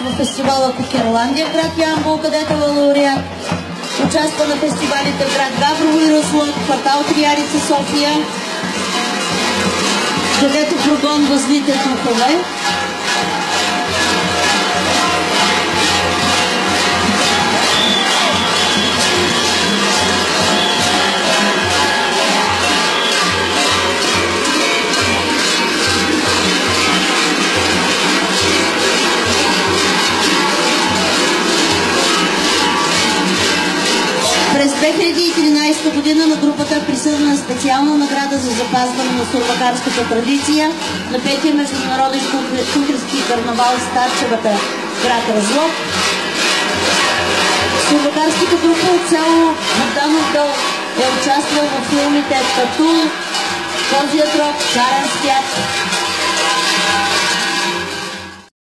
в фестивала Кукерландия в град Ямбол, където е лауреат. Участва на фестивалите в град Габрово и Русло, квартал Триарица, София, където прогонва злите духове. През 2013 година на групата е присъдена специална награда за запазване на сурвакарската традиция на 5-я международен кухарски карнавал в Старчевата, град Разлог. Сурвакарската група от село Богданов дол е участвала в филмите Татул, Козият рок, Шарен свят,